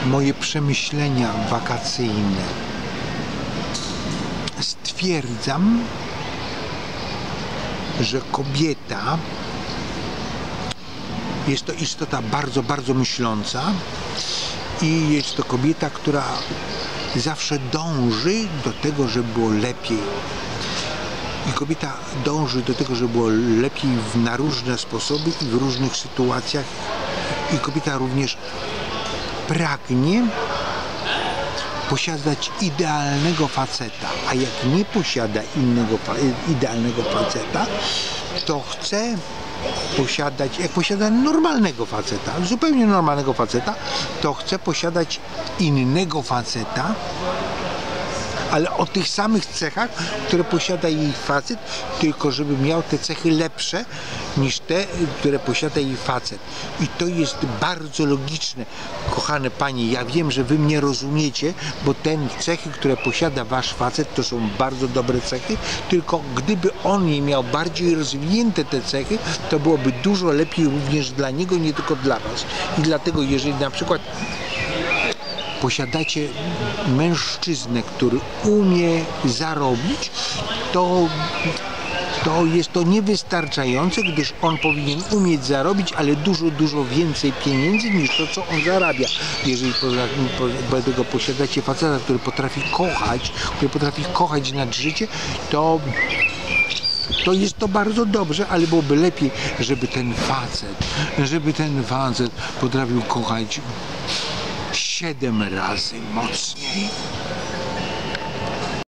moje przemyślenia wakacyjne. Stwierdzam, że kobieta jest to istota bardzo, bardzo myśląca i jest to kobieta, która zawsze dąży do tego, żeby było lepiej. I kobieta dąży do tego, żeby było lepiej na różne sposoby i w różnych sytuacjach. I kobieta również pragnie posiadać idealnego faceta, a jak nie posiada idealnego faceta, to chce posiadać, jak posiada normalnego faceta, zupełnie normalnego faceta, to chce posiadać innego faceta, ale o tych samych cechach, które posiada jej facet, tylko żeby miał te cechy lepsze niż te, które posiada jej facet. I to jest bardzo logiczne, kochane panie. Ja wiem, że wy mnie rozumiecie, bo te cechy, które posiada wasz facet, to są bardzo dobre cechy, tylko gdyby on nie miał bardziej rozwinięte te cechy, to byłoby dużo lepiej również dla niego, nie tylko dla was. I dlatego, jeżeli na przykład posiadacie mężczyznę, który umie zarobić, to jest to niewystarczające, gdyż on powinien umieć zarobić, ale dużo, dużo więcej pieniędzy niż to, co on zarabia. Jeżeli posiadacie faceta, który potrafi kochać nad życie, to jest to bardzo dobrze, ale byłoby lepiej, żeby ten facet potrafił kochać 7 razy mocniej.